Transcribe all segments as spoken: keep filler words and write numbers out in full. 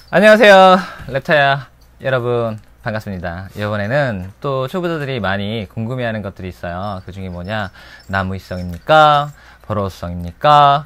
안녕하세요, 랩타야 여러분, 반갑습니다. 이번에는 또 초보자들이 많이 궁금해하는 것들이 있어요. 그 중에 뭐냐, 나무위성입니까, 버러우성입니까,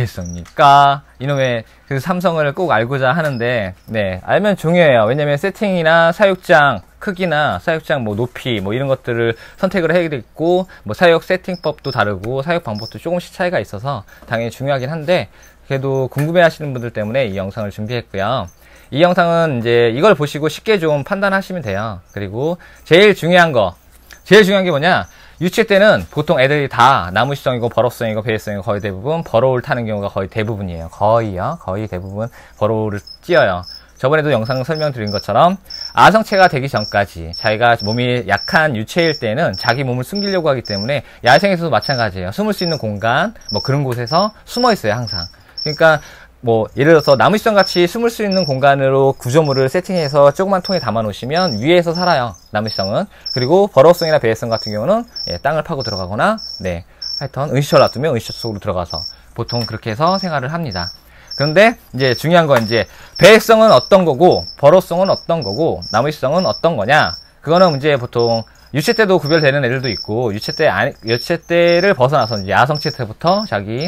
배수성입니까, 이놈의 그 삼성을 꼭 알고자 하는데, 네, 알면 중요해요. 왜냐면 세팅이나 사육장 크기나 사육장 뭐 높이 뭐 이런 것들을 선택을 해야 되고, 뭐 사육 세팅법도 다르고 사육 방법도 조금씩 차이가 있어서 당연히 중요하긴 한데, 그래도 궁금해 하시는 분들 때문에 이 영상을 준비했고요. 이 영상은 이제 이걸 보시고 쉽게 좀 판단하시면 돼요. 그리고 제일 중요한 거, 제일 중요한 게 뭐냐, 유체 때는 보통 애들이 다 나무시성이고 버러우성이고 배수성이고 거의 대부분 버러우를 타는 경우가 거의 대부분이에요. 거의요. 거의 대부분 버러우를 띄어요. 저번에도 영상 설명드린 것처럼 아성체가 되기 전까지 자기가 몸이 약한 유체일 때는 자기 몸을 숨기려고 하기 때문에 야생에서도 마찬가지예요. 숨을 수 있는 공간 뭐 그런 곳에서 숨어 있어요, 항상. 그러니까 뭐 예를 들어서 나무시성 같이 숨을 수 있는 공간으로 구조물을 세팅해서 조그만 통에 담아 놓으시면 위에서 살아요, 나무시성은. 그리고 버러우성이나 배수성 같은 경우는 예, 땅을 파고 들어가거나, 네, 하여튼 은시처를 놔두면 은시처 속으로 들어가서 보통 그렇게 해서 생활을 합니다. 그런데 이제 중요한 건 이제 배수성은 어떤 거고 버러우성은 어떤 거고 나무시성은 어떤 거냐, 그거는 이제 보통 유체 때도 구별되는 애들도 있고, 유체 때 아니, 유체 때를 벗어나서 이제 야성체 때부터 자기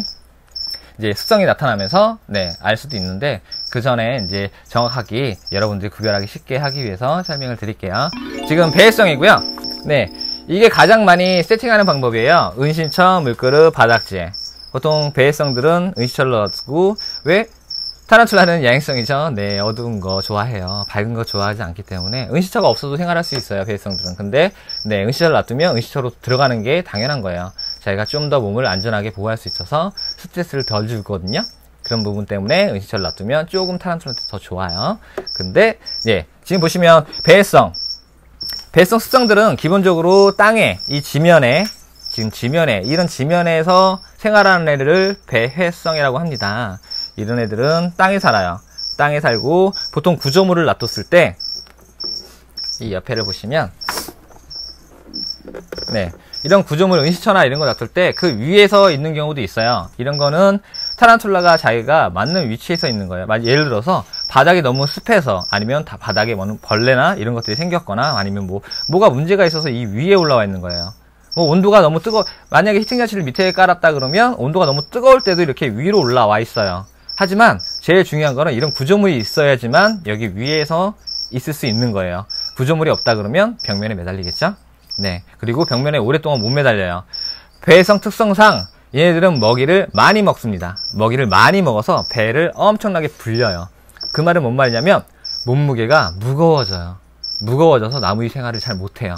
이제 습성이 나타나면서 네, 알 수도 있는데, 그 전에 이제 정확하게 여러분들이 구별하기 쉽게 하기 위해서 설명을 드릴게요. 지금 배수성이고요. 네, 이게 가장 많이 세팅하는 방법이에요. 은신처, 물그릇, 바닥재. 보통 배수성들은 은신처를 넣고, 왜? 타란툴라는 야행성이죠. 네, 어두운 거 좋아해요. 밝은 거 좋아하지 않기 때문에 은신처가 없어도 생활할 수 있어요, 배수성들은. 근데 네, 은신처를 놔두면 은신처로 들어가는 게 당연한 거예요. 자기가 좀 더 몸을 안전하게 보호할 수 있어서 스트레스를 덜 주거든요. 그런 부분 때문에 은신처를 놔두면 조금 타란툴라한테 더 좋아요. 근데 예, 지금 보시면 배수성, 배수성 습성들은 기본적으로 땅에, 이 지면에, 지금 지면에, 이런 지면에서 생활하는 애들을 배회성이라고 합니다. 이런 애들은 땅에 살아요. 땅에 살고 보통 구조물을 놔뒀을 때 이 옆에를 보시면 네, 이런 구조물, 은시처나 이런 거 놔둘 때 그 위에서 있는 경우도 있어요. 이런 거는 타란툴라가 자기가 맞는 위치에서 있는 거예요. 예를 들어서 바닥이 너무 습해서, 아니면 다 바닥에 뭐 벌레나 이런 것들이 생겼거나, 아니면 뭐 뭐가 문제가 있어서 이 위에 올라와 있는 거예요. 뭐 온도가 너무 뜨거, 만약에 히팅 자치를 밑에 깔았다 그러면 온도가 너무 뜨거울 때도 이렇게 위로 올라와 있어요. 하지만 제일 중요한 거는 이런 구조물이 있어야지만 여기 위에서 있을 수 있는 거예요. 구조물이 없다 그러면 벽면에 매달리겠죠? 네. 그리고 벽면에 오랫동안 못 매달려요. 배성 특성상 얘네들은 먹이를 많이 먹습니다. 먹이를 많이 먹어서 배를 엄청나게 불려요. 그 말은 뭔 말이냐면 몸무게가 무거워져요. 무거워져서 나무 위 생활을 잘 못해요.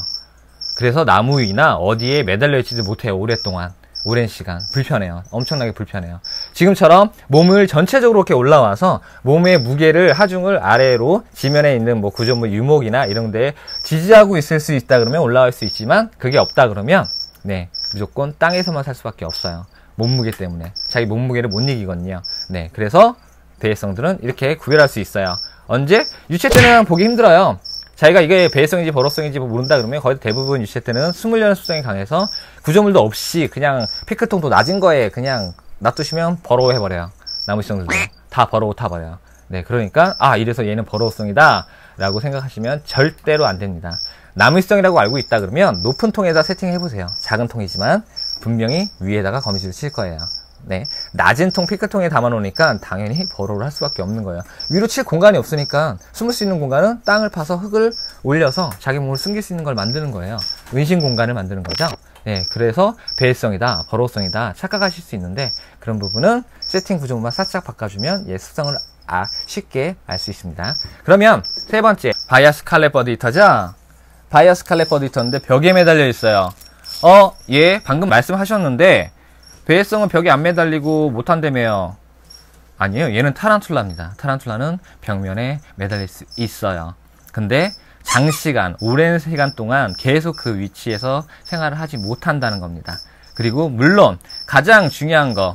그래서 나무 위나 어디에 매달려 있지도 못해요, 오랫동안. 오랜 시간. 불편해요. 엄청나게 불편해요. 지금처럼 몸을 전체적으로 이렇게 올라와서 몸의 무게를, 하중을 아래로 지면에 있는 뭐 구조물, 유목이나 이런 데에 지지하고 있을 수 있다 그러면 올라갈 수 있지만, 그게 없다 그러면 네, 무조건 땅에서만 살 수밖에 없어요. 몸무게 때문에. 자기 몸무게를 못 이기거든요. 네, 그래서 배수성들은 이렇게 구별할 수 있어요. 언제? 유체 때는 보기 힘들어요. 자기가 이게 배수성인지 버러우성인지 모른다 그러면 거의 대부분 유체 때는 숨으려는 습성이 강해서 구조물도 없이 그냥 피크통도 낮은 거에 그냥 놔두시면 버러우 해버려요. 나무시성들도 다 버러우 타버려요. 네, 그러니까 아, 이래서 얘는 버러우성이다 라고 생각하시면 절대로 안 됩니다. 나무시성이라고 알고 있다 그러면 높은 통에다 세팅해보세요. 작은 통이지만 분명히 위에다가 거미줄을 칠 거예요. 네, 낮은 통, 피크통에 담아 놓으니까 당연히 버러우를 할 수밖에 없는 거예요. 위로 칠 공간이 없으니까 숨을 수 있는 공간은 땅을 파서 흙을 올려서 자기 몸을 숨길 수 있는 걸 만드는 거예요. 은신 공간을 만드는 거죠. 네, 그래서 배수성이다, 버러우성이다 착각하실 수 있는데, 그런 부분은 세팅 구조물만 살짝 바꿔주면 얘 습성을 아, 쉽게 알 수 있습니다. 그러면 세 번째, 바이아 스칼렛 버드 히터죠. 바이아 스칼렛 버드 히터인데 벽에 매달려 있어요. 어, 얘 방금 말씀하셨는데 배수성은 벽에 안 매달리고 못한다며요. 아니에요. 얘는 타란툴라입니다. 타란툴라는 벽면에 매달릴 수 있어요. 근데 장시간, 오랜 시간 동안 계속 그 위치에서 생활을 하지 못한다는 겁니다. 그리고 물론 가장 중요한 거,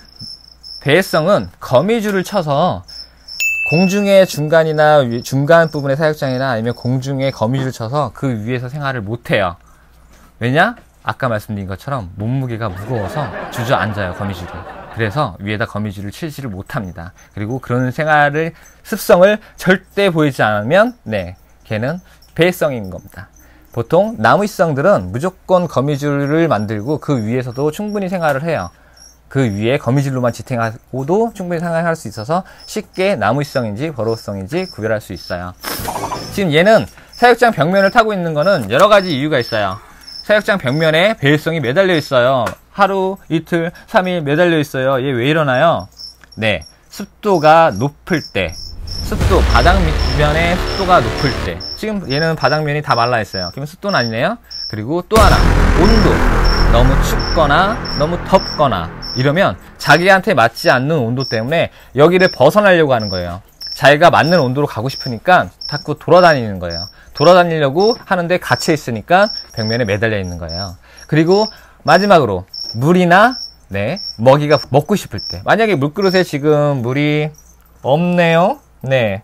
배수성은 거미줄을 쳐서 공중의 중간이나 중간 부분의 사육장이나 아니면 공중에 거미줄을 쳐서 그 위에서 생활을 못해요. 왜냐? 아까 말씀드린 것처럼 몸무게가 무거워서 주저앉아요, 거미줄이. 그래서 위에다 거미줄을 치지를 못합니다. 그리고 그런 생활을 습성을 절대 보이지 않으면 네, 걔는 배성인 겁니다. 보통 나무위성들은 무조건 거미줄을 만들고 그 위에서도 충분히 생활을 해요. 그 위에 거미줄로만 지탱하고도 충분히 생활할 수 있어서 쉽게 나무위성인지 버러우성인지 구별할 수 있어요. 지금 얘는 사육장 벽면을 타고 있는 거는 여러 가지 이유가 있어요. 사육장 벽면에 배일성이 매달려 있어요. 하루, 이틀, 삼 일 매달려 있어요. 얘 왜 이러나요? 네, 습도가 높을 때, 습도, 바닥면의 습도가 높을 때, 지금 얘는 바닥면이 다 말라 있어요. 그러면 습도는 아니네요. 그리고 또 하나, 온도. 너무 춥거나 너무 덥거나 이러면 자기한테 맞지 않는 온도 때문에 여기를 벗어나려고 하는 거예요. 자기가 맞는 온도로 가고 싶으니까 자꾸 돌아다니는 거예요. 돌아다니려고 하는데 갇혀 있으니까 벽면에 매달려 있는 거예요. 그리고 마지막으로 물이나 네, 먹이가 먹고 싶을 때, 만약에 물그릇에 지금 물이 없네요. 네,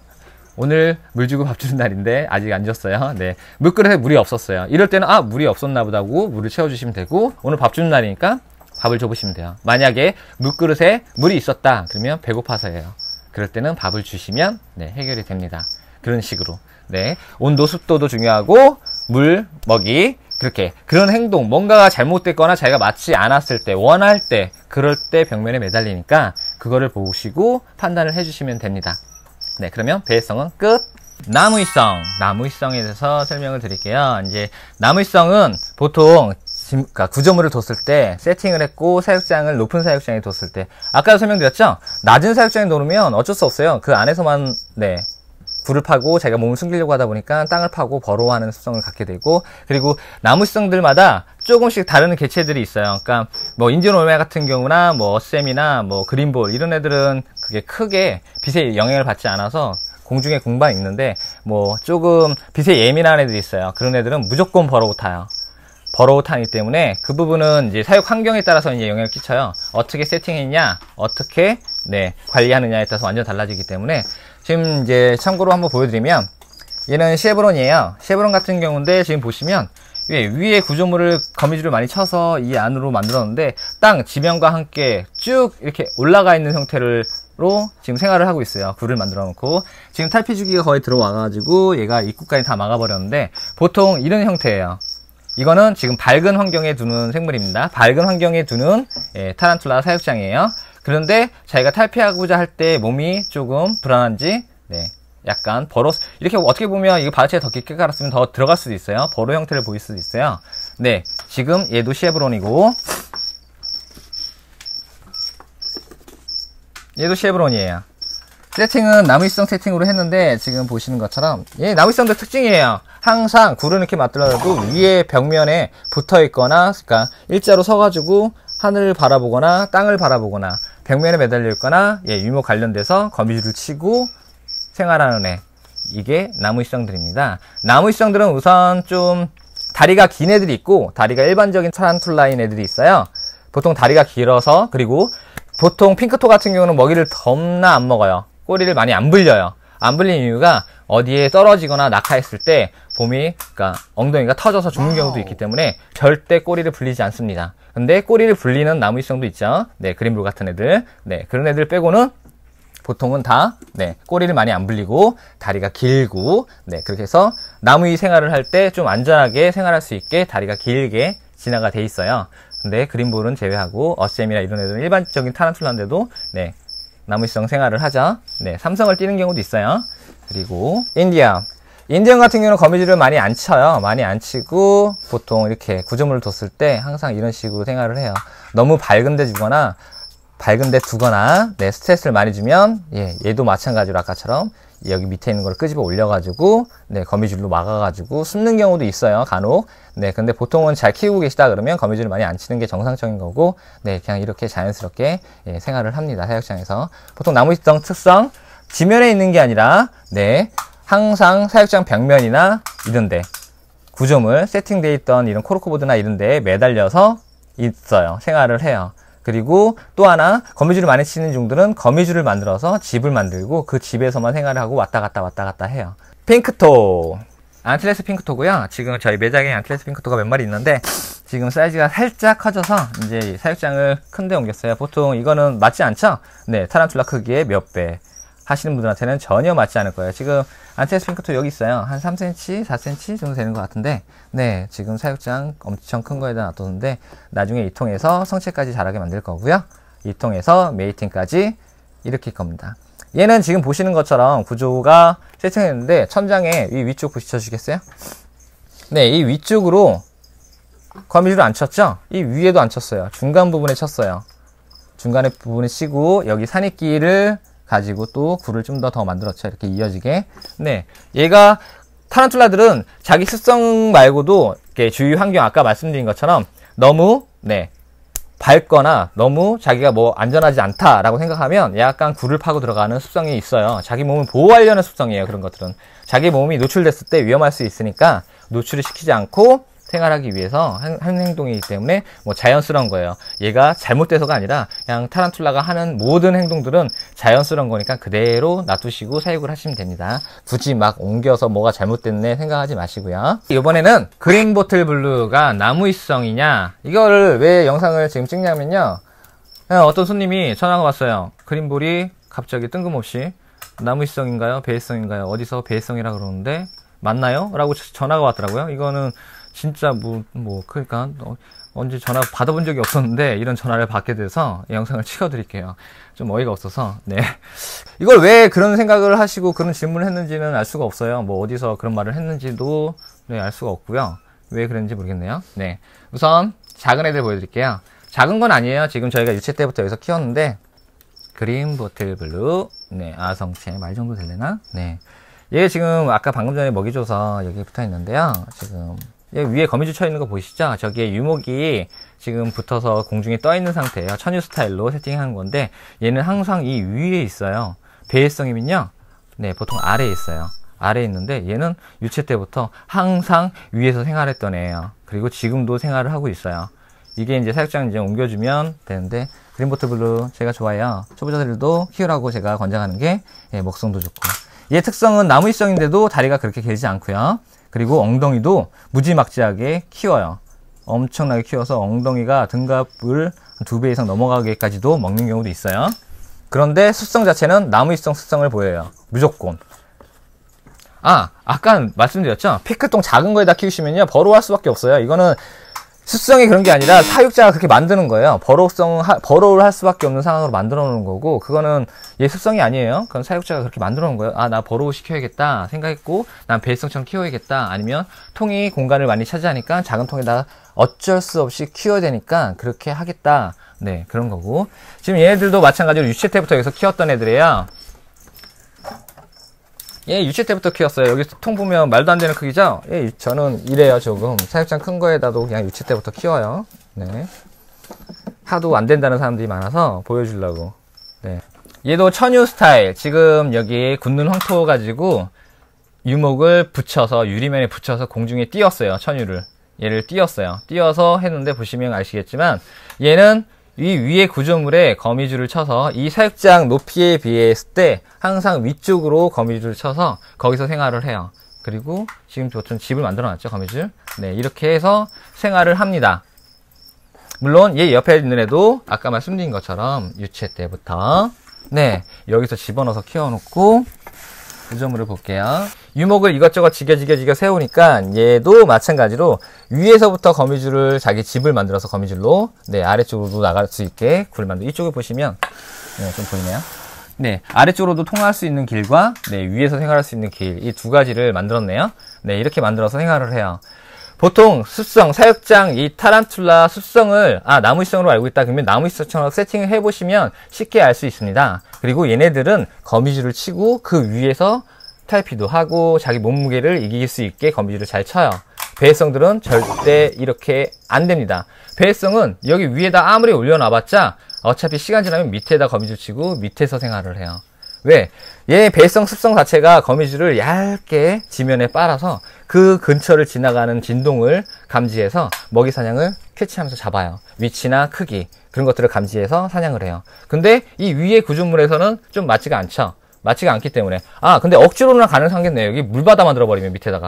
오늘 물 주고 밥 주는 날인데 아직 안 줬어요. 네, 물그릇에 물이 없었어요. 이럴 때는 아, 물이 없었나 보다고 물을 채워주시면 되고, 오늘 밥 주는 날이니까 밥을 줘보시면 돼요. 만약에 물그릇에 물이 있었다 그러면 배고파서예요. 그럴 때는 밥을 주시면 네, 해결이 됩니다. 그런 식으로 네, 온도, 습도도 중요하고 물, 먹이, 그렇게 그런 행동, 뭔가가 잘못됐거나 자기가 맞지 않았을 때, 원할 때, 그럴 때 벽면에 매달리니까 그거를 보시고 판단을 해주시면 됩니다. 네, 그러면 배회성은 끝. 나무위성, 나무위성에 대해서 설명을 드릴게요. 이제 나무위성은 보통 그러니까 구조물을 뒀을 때, 세팅을 했고 사육장을 높은 사육장에 뒀을 때, 아까도 설명드렸죠? 낮은 사육장에 놓으면 어쩔 수 없어요. 그 안에서만 네, 굴을 파고 자기가 몸을 숨기려고 하다 보니까 땅을 파고 버러워하는 습성을 갖게 되고, 그리고 나무위성들마다 조금씩 다른 개체들이 있어요. 그러니까 뭐 인디언 올메 같은 경우나 뭐 어셈이나 뭐 그린볼 이런 애들은 그게 크게 빛에 영향을 받지 않아서 공중에 공방이 있는데, 뭐 조금 빛에 예민한 애들이 있어요. 그런 애들은 무조건 버러워 타요. 버러워 타기 때문에 그 부분은 이제 사육 환경에 따라서 이제 영향을 끼쳐요. 어떻게 세팅했냐, 어떻게 네, 관리하느냐에 따라서 완전 달라지기 때문에, 지금 이제 참고로 한번 보여드리면, 얘는 쉐브론이에요. 쉐브론 같은 경우인데 지금 보시면 위에, 위에 구조물을 거미줄을 많이 쳐서 이 안으로 만들었는데 땅 지면과 함께 쭉 이렇게 올라가 있는 형태로 지금 생활을 하고 있어요. 굴을 만들어 놓고 지금 탈피 주기가 거의 들어와 가지고 얘가 입구까지 다 막아 버렸는데, 보통 이런 형태예요. 이거는 지금 밝은 환경에 두는 생물입니다. 밝은 환경에 두는 예, 타란툴라 사육장이에요. 그런데 자기가 탈피하고자 할 때 몸이 조금 불안한지 네, 약간 버러, 이렇게 어떻게 보면 이거 바다채에 더 깊게 깔았으면 더 들어갈 수도 있어요. 버러 형태를 보일 수도 있어요. 네, 지금 얘도 쉐브론이고 얘도 쉐브론이에요. 세팅은 나무위성 세팅으로 했는데 지금 보시는 것처럼 얘 나무위성들 특징이에요. 항상 굴을 이렇게 만들어도 위에 벽면에 붙어 있거나, 그러니까 일자로 서가지고 하늘을 바라보거나 땅을 바라보거나 벽면에 매달려 있거나 예, 유목 관련돼서 거미줄을 치고 생활하는 애, 이게 나무위성들입니다. 나무위성들은 우선 좀 다리가 긴 애들이 있고, 다리가 일반적인 타란툴라인 애들이 있어요. 보통 다리가 길어서, 그리고 보통 핑크토 같은 경우는 먹이를 겁나 안 먹어요. 꼬리를 많이 안 불려요. 안 불리는 이유가 어디에 떨어지거나 낙하했을 때 봄이, 그러니까 엉덩이가 터져서 죽는 경우도 있기 때문에 절대 꼬리를 불리지 않습니다. 근데 꼬리를 불리는 나무위성도 있죠. 네, 그린볼 같은 애들. 네, 그런 애들 빼고는 보통은 다, 네, 꼬리를 많이 안 불리고, 다리가 길고, 네, 그렇게 해서 나무 위 생활을 할 때 좀 안전하게 생활할 수 있게 다리가 길게 진화가 돼 있어요. 근데 그린볼은 제외하고, 어셈이나 이런 애들은 일반적인 타란툴라인데도, 네, 나무위성 생활을 하죠. 네, 삼성을 띄는 경우도 있어요. 그리고, 인디언. 인디언 같은 경우는 거미줄을 많이 안 쳐요. 많이 안 치고, 보통 이렇게 구조물을 뒀을 때 항상 이런 식으로 생활을 해요. 너무 밝은 데 주거나, 밝은 데 두거나, 네, 스트레스를 많이 주면, 예, 얘도 마찬가지로 아까처럼 여기 밑에 있는 걸 끄집어 올려가지고, 네, 거미줄로 막아가지고 숨는 경우도 있어요, 간혹. 네, 근데 보통은 잘 키우고 계시다 그러면 거미줄을 많이 안 치는 게 정상적인 거고, 네, 그냥 이렇게 자연스럽게 예, 생활을 합니다, 사육장에서. 보통 나무위성 특성, 지면에 있는 게 아니라, 네, 항상 사육장 벽면이나 이런데, 구조물, 세팅되어 있던 이런 코르크보드나 이런데 매달려서 있어요, 생활을 해요. 그리고 또 하나, 거미줄을 많이 치는 종들은 거미줄을 만들어서 집을 만들고 그 집에서만 생활을 하고 왔다 갔다 왔다 갔다 해요. 핑크토. 안틸레스 핑크토고요. 지금 저희 매장에 안틸레스 핑크토가 몇 마리 있는데, 지금 사이즈가 살짝 커져서 이제 사육장을 큰데 옮겼어요. 보통 이거는 맞지 않죠? 네, 타란툴라 크기의 몇 배 하시는 분들한테는 전혀 맞지 않을 거예요. 지금 안테스 핑크토 여기 있어요. 한 삼 센티미터, 사 센티미터 정도 되는 것 같은데, 네, 지금 사육장 엄청 큰 거에다 놔뒀는데, 나중에 이 통에서 성체까지 자라게 만들 거고요. 이 통에서 메이팅까지 일으킬 겁니다. 얘는 지금 보시는 것처럼 구조가 세팅했는데, 천장에 이 위쪽 보시주시겠어요? 네, 이 위쪽으로 거미줄을 안 쳤죠? 이 위에도 안 쳤어요. 중간 부분에 쳤어요. 중간에 부분에 치고, 여기 산이끼를 가지고 또 굴을 좀 더 더 만들었죠. 이렇게 이어지게. 네. 얘가, 타란툴라들은 자기 습성 말고도, 이렇게 주위 환경, 아까 말씀드린 것처럼 너무, 네, 밝거나 너무 자기가 뭐 안전하지 않다라고 생각하면 약간 굴을 파고 들어가는 습성이 있어요. 자기 몸을 보호하려는 습성이에요. 그런 것들은. 자기 몸이 노출됐을 때 위험할 수 있으니까 노출을 시키지 않고 생활하기 위해서 하는 행동이기 때문에 뭐 자연스러운 거예요. 얘가 잘못돼서가 아니라 그냥 타란툴라가 하는 모든 행동들은 자연스러운 거니까 그대로 놔두시고 사육을 하시면 됩니다. 굳이 막 옮겨서 뭐가 잘못됐네 생각하지 마시고요. 이번에는 그린보틀 블루가 나무위성이냐, 이거를 왜 영상을 지금 찍냐면요, 어떤 손님이 전화가 왔어요. 그린볼이 갑자기 뜬금없이 나무위성인가요? 배회성인가요? 어디서 배회성이라 그러는데 맞나요? 라고 전화가 왔더라고요. 이거는 진짜 뭐, 뭐, 그러니까, 어, 언제 전화 받아본 적이 없었는데, 이런 전화를 받게 돼서 영상을 찍어드릴게요. 좀 어이가 없어서, 네. 이걸 왜 그런 생각을 하시고 그런 질문을 했는지는 알 수가 없어요. 뭐, 어디서 그런 말을 했는지도, 네, 알 수가 없고요. 왜 그랬는지 모르겠네요. 네. 우선, 작은 애들 보여드릴게요. 작은 건 아니에요. 지금 저희가 유체 때부터 여기서 키웠는데, 그린보틀 블루, 네, 아성체, 말 정도 될래나? 네. 얘 지금 아까 방금 전에 먹이 줘서 여기 붙어 있는데요. 지금, 여기 위에 거미줄 쳐 있는 거 보이시죠? 저기에 유목이 지금 붙어서 공중에 떠 있는 상태예요. 천유 스타일로 세팅한 건데, 얘는 항상 이 위에 있어요. 배회성이면요, 네, 보통 아래에 있어요. 아래에 있는데, 얘는 유체 때부터 항상 위에서 생활했던 애예요. 그리고 지금도 생활을 하고 있어요. 이게 이제 사육장 이제 옮겨주면 되는데, 그린보틀 블루 제가 좋아해요. 초보자들도 키우라고 제가 권장하는 게, 예, 먹성도 좋고. 얘 특성은 나무위성인데도 다리가 그렇게 길지 않고요. 그리고 엉덩이도 무지막지하게 키워요. 엄청나게 키워서 엉덩이가 등갑을 두 배 이상 넘어가기까지도 먹는 경우도 있어요. 그런데 습성 자체는 나무위성 습성을 보여요. 무조건. 아, 아까 말씀드렸죠? 피크통 작은 거에다 키우시면요, 버로워할 수밖에 없어요. 이거는 습성이 그런 게 아니라 사육자가 그렇게 만드는 거예요. 버로우성, 버로우를 할 수밖에 없는 상황으로 만들어 놓은 거고, 그거는 얘 습성이 아니에요. 그건 사육자가 그렇게 만들어 놓은 거예요. 아, 나 버로우 시켜야겠다 생각했고, 난 배회성처럼 키워야겠다. 아니면 통이 공간을 많이 차지하니까 작은 통에다가 어쩔 수 없이 키워야 되니까 그렇게 하겠다. 네, 그런 거고. 지금 얘네들도 마찬가지로 유체 때부터 여기서 키웠던 애들이에요. 얘 유체 때부터 키웠어요. 여기 통 보면 말도 안 되는 크기죠? 예, 저는 이래요, 조금. 사육장 큰 거에다도 그냥 유체 때부터 키워요. 네. 하도 안 된다는 사람들이 많아서 보여주려고. 네. 얘도 천유 스타일. 지금 여기 굳는 황토 가지고 유목을 붙여서, 유리면에 붙여서 공중에 띄웠어요, 천유를. 얘를 띄웠어요. 띄워서 했는데 보시면 아시겠지만, 얘는 이 위에 구조물에 거미줄을 쳐서 이 사육장 높이에 비했을 때 항상 위쪽으로 거미줄을 쳐서 거기서 생활을 해요. 그리고 지금 보통 집을 만들어 놨죠, 거미줄. 네, 이렇게 해서 생활을 합니다. 물론 얘 옆에 있는 애도 아까 말씀드린 것처럼 유체 때부터, 네, 여기서 집어넣어서 키워놓고 구조물을 볼게요. 유목을 이것저것 지겨지겨 지겨 세우니까 얘도 마찬가지로 위에서부터 거미줄을, 자기 집을 만들어서 거미줄로, 네, 아래쪽으로도 나갈 수 있게 굴 만들. 이쪽을 보시면, 네, 좀 보이네요. 네, 아래쪽으로도 통할 수 있는 길과, 네, 위에서 생활할 수 있는 길, 이 두 가지를 만들었네요. 네, 이렇게 만들어서 생활을 해요. 보통 습성, 사육장, 이 타란툴라 습성을, 아, 나무위성으로 알고 있다 그러면 나무위성처럼 세팅을 해보시면 쉽게 알 수 있습니다. 그리고 얘네들은 거미줄을 치고 그 위에서 탈피도 하고 자기 몸무게를 이길 수 있게 거미줄을 잘 쳐요. 배회성들은 절대 이렇게 안 됩니다. 배회성은 여기 위에다 아무리 올려놔봤자 어차피 시간 지나면 밑에다 거미줄 치고 밑에서 생활을 해요. 왜? 얘 배회성 습성 자체가 거미줄을 얇게 지면에 빨아서 그 근처를 지나가는 진동을 감지해서 먹이 사냥을 캐치하면서 잡아요. 위치나 크기, 그런 것들을 감지해서 사냥을 해요. 근데 이 위의 구조물에서는 좀 맞지가 않죠. 맞지가 않기 때문에. 아, 근데 억지로는 가능하겠네요. 여기 물바다 만들어버리면 밑에다가.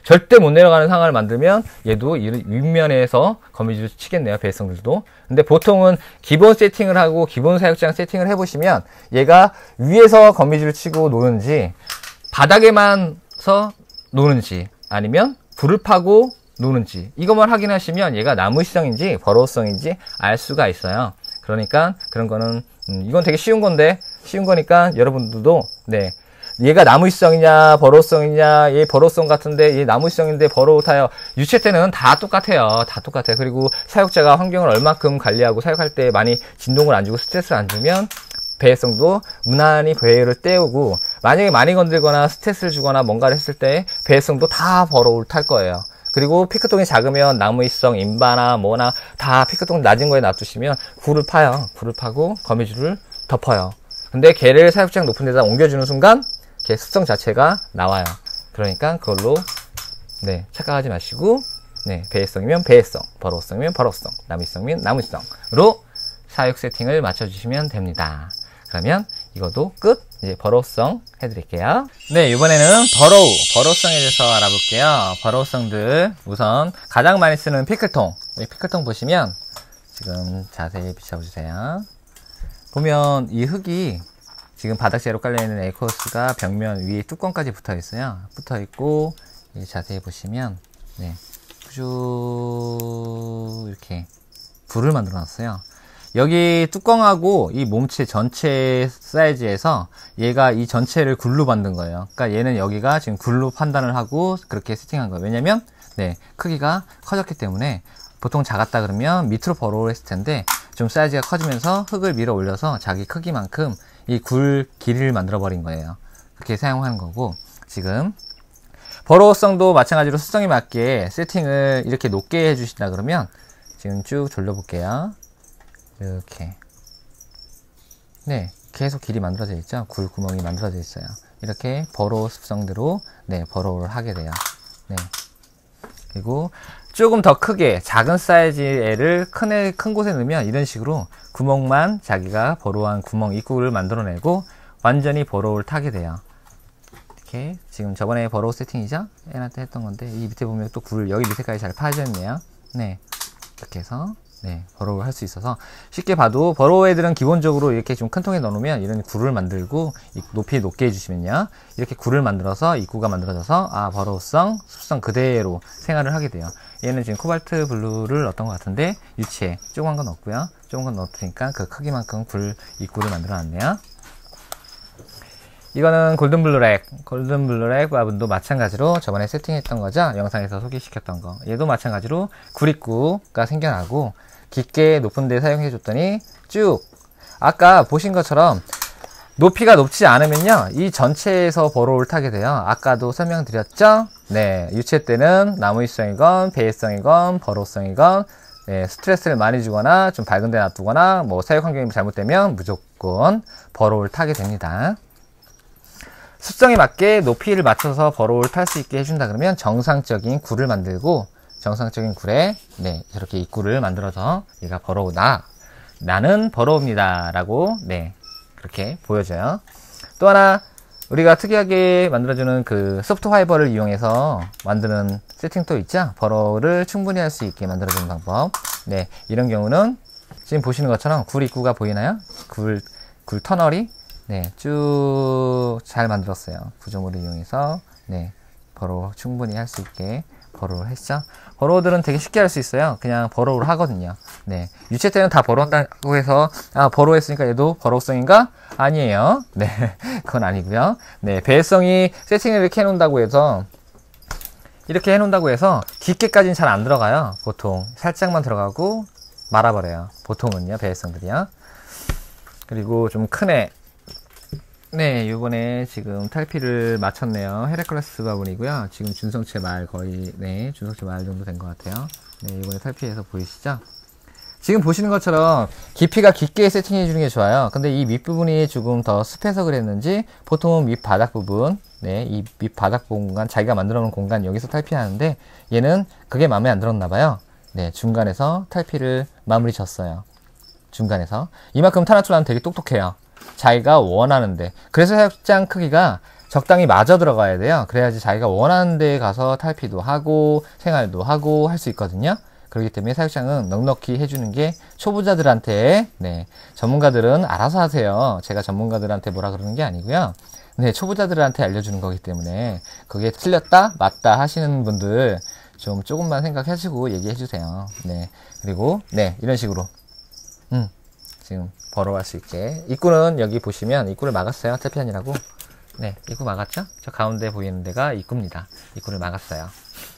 절대 못 내려가는 상황을 만들면 얘도 이 윗면에서 거미줄을 치겠네요. 배열성들도. 근데 보통은 기본 세팅을 하고 기본 사육장 세팅을 해보시면 얘가 위에서 거미줄을 치고 노는지 바닥에만서 노는지 아니면 불을 파고 노는지 이것만 확인하시면 얘가 나무시성인지 버러우성인지 알 수가 있어요. 그러니까 그런 거는 음, 이건 되게 쉬운 건데 쉬운 거니까 여러분들도 네 얘가 나무시성이냐 버러우성이냐 얘 버러우성 같은데 얘 나무시성인데 버러우 타요. 유체 때는 다 똑같아요. 다 똑같아요. 그리고 사육자가 환경을 얼마큼 관리하고 사육할 때 많이 진동을 안 주고 스트레스를 안 주면 배회성도 무난히 배회를 때우고 만약에 많이 건들거나 스트레스를 주거나 뭔가를 했을 때 배회성도 다 버러우를 탈 거예요. 그리고 피크통이 작으면 나무위성, 인바나 뭐나 다 피크통 낮은 거에 놔두시면 굴을 파요. 굴을 파고 거미줄을 덮어요. 근데 개를 사육장 높은 데다 옮겨주는 순간 개 습성 자체가 나와요. 그러니까 그걸로 네 착각하지 마시고 네 배회성이면 배회성, 버러우성이면 버러우성, 나무위성이면 나무위성으로 사육 세팅을 맞춰주시면 됩니다. 그러면 이것도 끝. 이제 버러우성 해드릴게요. 네, 이번에는 버러우, 버러우성에 대해서 알아볼게요. 버러우성들 우선 가장 많이 쓰는 피클통. 이 피클통 보시면 지금 자세히 비춰주세요. 보면 이 흙이 지금 바닥재로 깔려있는 에이코스가 벽면 위에 뚜껑까지 붙어있어요. 붙어있고 자세히 보시면 네, 쭉 이렇게 불을 만들어 놨어요. 여기 뚜껑하고 이 몸체 전체 사이즈에서 얘가 이 전체를 굴로 만든 거예요. 그러니까 얘는 여기가 지금 굴로 판단을 하고 그렇게 세팅한 거예요. 왜냐면 네 크기가 커졌기 때문에 보통 작았다 그러면 밑으로 버러우를 했을 텐데 좀 사이즈가 커지면서 흙을 밀어 올려서 자기 크기만큼 이 굴 길이를 만들어 버린 거예요. 그렇게 사용하는 거고 지금 버러우성도 마찬가지로 수성에 맞게 세팅을 이렇게 높게 해주신다 그러면 지금 쭉 돌려볼게요. 이렇게 네 계속 길이 만들어져 있죠. 굴 구멍이 만들어져 있어요. 이렇게 버러우 습성대로 네 버러우를 하게 돼요. 네 그리고 조금 더 크게 작은 사이즈의 애를 큰, 애, 큰 곳에 넣으면 이런 식으로 구멍만 자기가 버러우한 구멍 입구를 만들어내고 완전히 버러우를 타게 돼요. 이렇게 지금 저번에 버러우 세팅이죠. 애한테 했던 건데 이 밑에 보면 또 굴 여기 밑에까지 잘 파져 있네요. 네 이렇게 해서 네, 버러우를 할 수 있어서 쉽게 봐도 버러우 애들은 기본적으로 이렇게 좀 큰 통에 넣어놓으면 이런 굴을 만들고 높이 높게 해주시면요 이렇게 굴을 만들어서 입구가 만들어져서 아 버러우성, 습성 그대로 생활을 하게 돼요. 얘는 지금 코발트 블루를 넣었던 것 같은데 유체 조그만 건 없고요. 조그만 건 넣었으니까 그 크기만큼 굴 입구를 만들어 놨네요. 이거는 골든블루렉, 골든블루렉 와분도 마찬가지로 저번에 세팅했던 거죠. 영상에서 소개시켰던 거. 얘도 마찬가지로 굴입구가 생겨나고 깊게 높은 데 사용해 줬더니 쭉 아까 보신 것처럼 높이가 높지 않으면요 이 전체에서 버러우를 타게 돼요. 아까도 설명드렸죠. 네, 유체 때는 나무위성이건 배회성이건 버러우성이건 네, 스트레스를 많이 주거나 좀 밝은 데 놔두거나 뭐 사육 환경이 잘못되면 무조건 버러우를 타게 됩니다. 습성에 맞게 높이를 맞춰서 버러우를 탈 수 있게 해준다 그러면 정상적인 굴을 만들고 정상적인 굴에 네 이렇게 입구를 만들어서 얘가 버러우다 나는 버러우입니다 라고 네 그렇게 보여져요. 또 하나 우리가 특이하게 만들어주는 그 소프트 파이버를 이용해서 만드는 세팅도 있죠. 버러우를 충분히 할 수 있게 만들어주는 방법. 네 이런 경우는 지금 보시는 것처럼 굴 입구가 보이나요? 굴, 굴 터널이 네 쭉 잘 만들었어요. 구조물을 이용해서 네 버러우 충분히 할 수 있게 버러우를 했죠. 버러우들은 되게 쉽게 할 수 있어요. 그냥 버러우를 하거든요. 네 유체 때는 다 버러운다고 해서 아 버러우 했으니까 얘도 버러우성인가? 아니에요. 네 그건 아니고요. 네 배성이 세팅을 이렇게 해놓는다고 해서 이렇게 해놓는다고 해서 깊게까지는 잘 안 들어가요. 보통 살짝만 들어가고 말아버려요. 보통은요 배성들이요. 그리고 좀 큰애 네, 요번에 지금 탈피를 마쳤네요. 헤라클레스 바분이고요. 지금 준성체 말 거의, 네, 준성체 말 정도 된 것 같아요. 네, 이번에 탈피해서 보이시죠? 지금 보시는 것처럼 깊이가 깊게 세팅해 주는 게 좋아요. 근데 이 밑부분이 조금 더 습해서 그랬는지 보통은 밑바닥 부분, 네, 이 밑바닥 공간, 자기가 만들어 놓은 공간 여기서 탈피하는데 얘는 그게 마음에 안 들었나 봐요. 네, 중간에서 탈피를 마무리 졌어요. 중간에서. 이만큼 타란툴라는 되게 똑똑해요. 자기가 원하는데. 그래서 사육장 크기가 적당히 맞아 들어가야 돼요. 그래야지 자기가 원하는 데 가서 탈피도 하고 생활도 하고 할 수 있거든요. 그렇기 때문에 사육장은 넉넉히 해주는 게 초보자들한테, 네, 전문가들은 알아서 하세요. 제가 전문가들한테 뭐라 그러는 게 아니고요. 네, 초보자들한테 알려주는 거기 때문에 그게 틀렸다 맞다 하시는 분들 좀 조금만 생각하시고 얘기해 주세요. 네, 그리고 네, 이런 식으로 음 지금 벌어갈 수 있게. 입구는 여기 보시면 입구를 막았어요. 태피안이라고. 네, 입구 막았죠? 저 가운데 보이는 데가 입구입니다. 입구를 막았어요.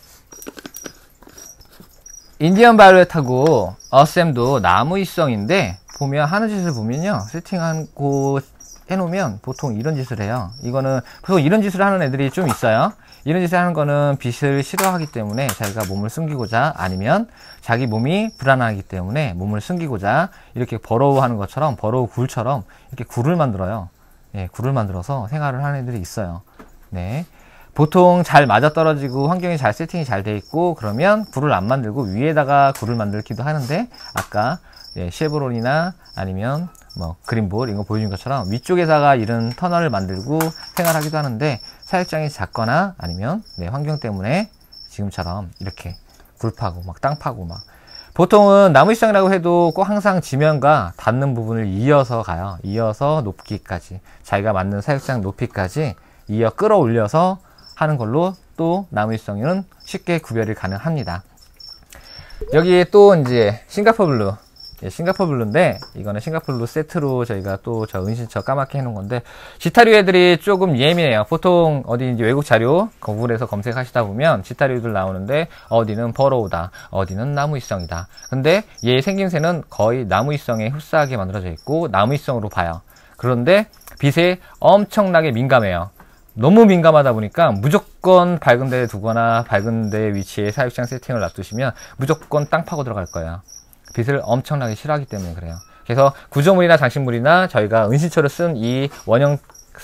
인디언 바이올렛하고 어셈도 나무 입성인데, 보면 하는 짓을 보면요, 세팅하고 해놓으면 보통 이런 짓을 해요. 이거는 보통 이런 짓을 하는 애들이 좀 있어요. 이런 짓을 하는 거는 빛을 싫어하기 때문에 자기가 몸을 숨기고자, 아니면 자기 몸이 불안하기 때문에 몸을 숨기고자 이렇게 버러우하는 것처럼, 버러우 굴처럼 이렇게 굴을 만들어요. 예, 굴을 만들어서 생활을 하는 애들이 있어요. 네. 보통 잘 맞아떨어지고 환경이 잘 세팅이 잘 돼 있고 그러면 굴을 안 만들고 위에다가 굴을 만들기도 하는데, 아까 예, 쉐보론이나 아니면 뭐 그린볼 이런 거 보여준 것처럼 위쪽에다가 이런 터널을 만들고 생활하기도 하는데, 사육장이 작거나 아니면 네, 환경 때문에 지금처럼 이렇게 굴 파고 막 땅 파고 막, 보통은 나무 시장이라고 해도 꼭 항상 지면과 닿는 부분을 이어서 가요. 이어서 높이까지, 자기가 맞는 사육장 높이까지 이어 끌어올려서 하는 걸로 또 나무 일성은 쉽게 구별이 가능합니다. 여기에 또 이제 싱가포르 블루, 예, 싱가포르 블루인데 이거는 싱가포르 블루 세트로 저희가 또 저 은신처 까맣게 해놓은 건데, 지타류 애들이 조금 예민해요. 보통 어디 이제 외국 자료 구글에서 검색하시다 보면 지타류들 나오는데, 어디는 버러우다, 어디는 나무 입성이다. 근데 얘 생김새는 거의 나무 입성에 흡사하게 만들어져 있고 나무 입성으로 봐요. 그런데 빛에 엄청나게 민감해요. 너무 민감하다 보니까 무조건 밝은 데에 두거나 밝은 데 위치에 사육장 세팅을 놔두시면 무조건 땅 파고 들어갈 거예요. 빛을 엄청나게 싫어하기 때문에 그래요. 그래서 구조물이나 장식물이나 저희가 은신처로 쓴 이 원형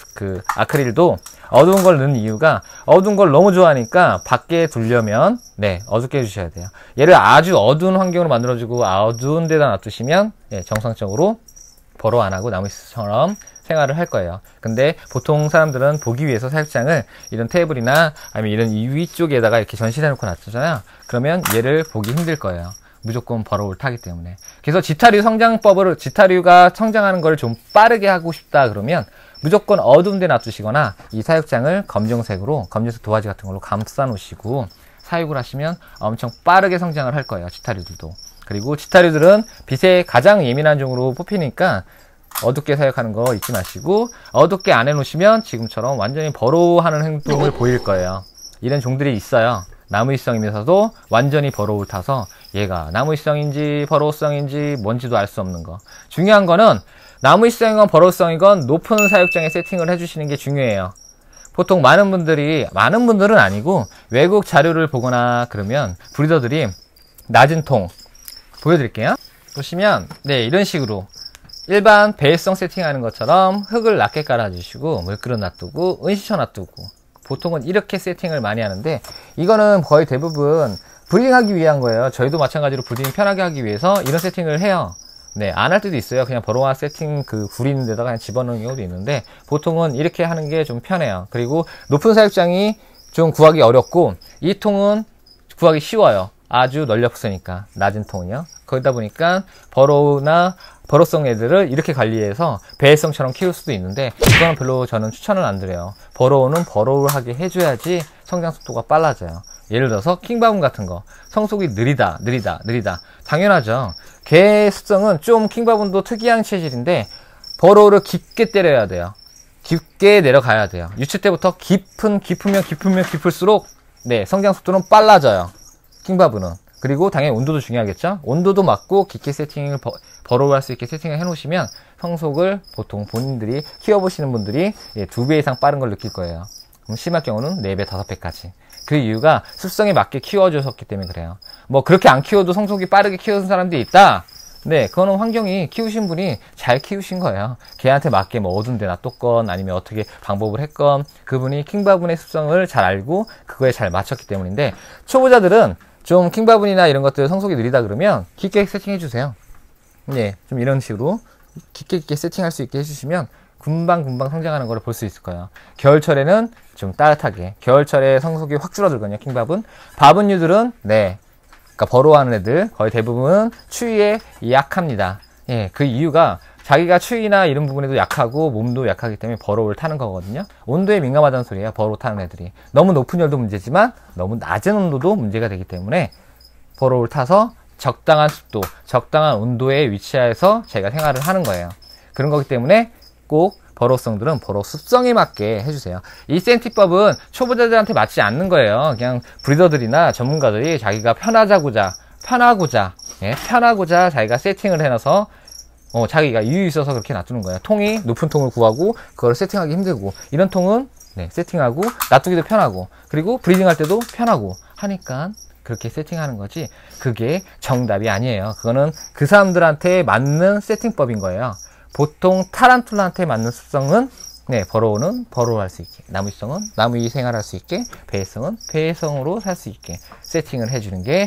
그 아크릴도 어두운 걸 넣는 이유가, 어두운 걸 너무 좋아하니까 밖에 두려면 네, 어둡게 해주셔야 돼요. 얘를 아주 어두운 환경으로 만들어주고 어두운 데다 놔두시면 예, 정상적으로 버러 안 하고 나무처럼 생활을 할 거예요. 근데 보통 사람들은 보기 위해서 사육장을 이런 테이블이나 아니면 이런 이 위쪽에다가 이렇게 전시해 놓고 놨잖아요. 그러면 얘를 보기 힘들 거예요. 무조건 버러울 타기 때문에. 그래서 지타류 성장법을, 지타류가 성장하는 걸 좀 빠르게 하고 싶다 그러면 무조건 어두운 데 놔두시거나 이 사육장을 검정색으로, 검정색 도화지 같은 걸로 감싸 놓으시고 사육을 하시면 엄청 빠르게 성장을 할 거예요. 지타류들도. 그리고 지타류들은 빛에 가장 예민한 종으로 뽑히니까 어둡게 사육하는 거 잊지 마시고, 어둡게 안 해놓으시면 지금처럼 완전히 버러우하는 행동을 보일 거예요. 이런 종들이 있어요. 나무일성이면서도 완전히 버러울 타서 얘가 나무일성인지 버러우성인지 뭔지도 알 수 없는 거. 중요한 거는 나무일성이건 버러우성이건 높은 사육장에 세팅을 해주시는 게 중요해요. 보통 많은 분들이, 많은 분들은 아니고 외국 자료를 보거나 그러면 브리더들이 낮은 통 보여드릴게요. 보시면 네, 이런 식으로 일반 배회성 세팅하는 것처럼 흙을 낮게 깔아주시고 물그릇 놔두고 은신처 놔두고, 보통은 이렇게 세팅을 많이 하는데 이거는 거의 대부분 브리딩하기 위한 거예요. 저희도 마찬가지로 브리딩 편하게 하기 위해서 이런 세팅을 해요. 네, 안 할 때도 있어요. 그냥 버러와 세팅 그 구리는 데다가 그냥 집어넣는 경우도 있는데, 보통은 이렇게 하는 게 좀 편해요. 그리고 높은 사육장이 좀 구하기 어렵고 이 통은 구하기 쉬워요. 아주 널렵으니까, 낮은 통은요. 거기다 보니까 버러우나 버러성 애들을 이렇게 관리해서 배회성처럼 키울 수도 있는데, 이거는 별로 저는 추천을 안 드려요. 버러우는 버러우하게 해줘야지 성장 속도가 빨라져요. 예를 들어서 킹바분 같은 거 성속이 느리다 느리다 느리다, 당연하죠. 개 습성은 좀, 킹바분도 특이한 체질인데 버러우를 깊게 때려야 돼요. 깊게 내려가야 돼요. 유치 때부터 깊은 깊으면 깊으면 깊을수록 네, 성장 속도는 빨라져요. 킹바분은. 그리고 당연히 온도도 중요하겠죠. 온도도 맞고 깊게 세팅을 버, 버러우할 수 있게 세팅을 해 놓으시면 성속을 보통 본인들이 키워보시는 분들이 예, 두 배 이상 빠른 걸 느낄 거예요. 그럼 심할 경우는 네 배, 다섯 배까지. 그 이유가 습성에 맞게 키워주셨기 때문에 그래요. 뭐 그렇게 안 키워도 성속이 빠르게 키우는 사람들이 있다? 네, 그거는 환경이, 키우신 분이 잘 키우신 거예요. 걔한테 맞게 뭐 어두운 데 놔뒀건 아니면 어떻게 방법을 했건 그분이 킹바분의 습성을 잘 알고 그거에 잘 맞췄기 때문인데, 초보자들은 좀 킹바분이나 이런 것들 성속이 느리다 그러면 깊게 세팅해 주세요. 네, 좀 이런 식으로 깊게 깊게 세팅할 수 있게 해주시면 금방금방 성장하는 걸 볼 수 있을 거예요. 겨울철에는 좀 따뜻하게, 겨울철에 성숙이 확 줄어들거든요. 킹밥은. 바분류들은 네, 그러니까 버로우하는 애들 거의 대부분 추위에 약합니다. 예, 그 이유가 자기가 추위나 이런 부분에도 약하고 몸도 약하기 때문에 버로우를 타는 거거든요. 온도에 민감하다는 소리예요. 버로우 타는 애들이. 너무 높은 열도 문제지만 너무 낮은 온도도 문제가 되기 때문에 버로우를 타서 적당한 습도, 적당한 온도에 위치해서 자기가 생활을 하는 거예요. 그런 거기 때문에 꼭 버로우성들은 버로우 습성에 맞게 해주세요. 이 센티법은 초보자들한테 맞지 않는 거예요. 그냥 브리더들이나 전문가들이 자기가 편하자고자, 편하고자, 예, 편하고자 자기가 세팅을 해놔서 어, 자기가 이유 있어서 그렇게 놔두는 거예요. 통이 높은 통을 구하고 그걸 세팅하기 힘들고 이런 통은 네, 세팅하고 놔두기도 편하고 그리고 브리딩할 때도 편하고 하니까 그렇게 세팅하는 거지 그게 정답이 아니에요. 그거는 그 사람들한테 맞는 세팅법인 거예요. 보통 타란툴라한테 맞는 습성은 네, 버로우는 버로우 할 수 있게, 나무위성은 나무위 생활할 수 있게, 배성은 배성으로 살 수 있게 세팅을 해주는 게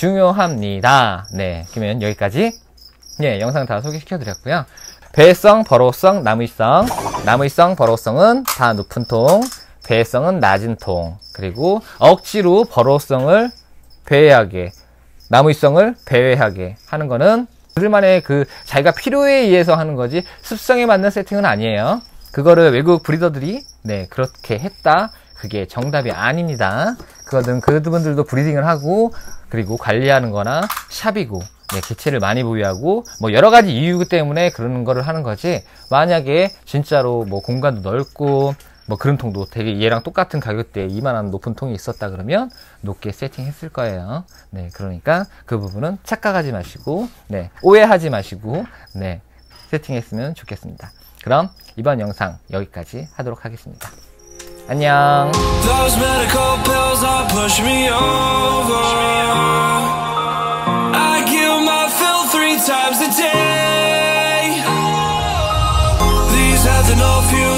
중요합니다. 네, 그러면 여기까지 네, 영상 다 소개시켜 드렸고요. 배성, 버로우성, 나무위성, 나무위성, 버로우성은 다 높은 통, 배성은 낮은 통, 그리고 억지로 버로우성을 배회하게, 나무위성을 배회하게 하는 거는 그들만의 그 자기가 필요에 의해서 하는 거지 습성에 맞는 세팅은 아니에요. 그거를 외국 브리더들이 네 그렇게 했다. 그게 정답이 아닙니다. 그거는 그분들도 브리딩을 하고 그리고 관리하는 거나 샵이고 네, 개체를 많이 보유하고 뭐 여러 가지 이유 때문에 그런 거를 하는 거지 만약에 진짜로 뭐 공간도 넓고 뭐 그런 통도 되게 얘랑 똑같은 가격대에 이만한 높은 통이 있었다 그러면 높게 세팅했을 거예요. 네, 그러니까 그 부분은 착각하지 마시고 네, 오해하지 마시고 네, 세팅했으면 좋겠습니다. 그럼 이번 영상 여기까지 하도록 하겠습니다. 안녕. Those medical pills are pushing me over. I kill my fill three times a day. These hands are no fuel.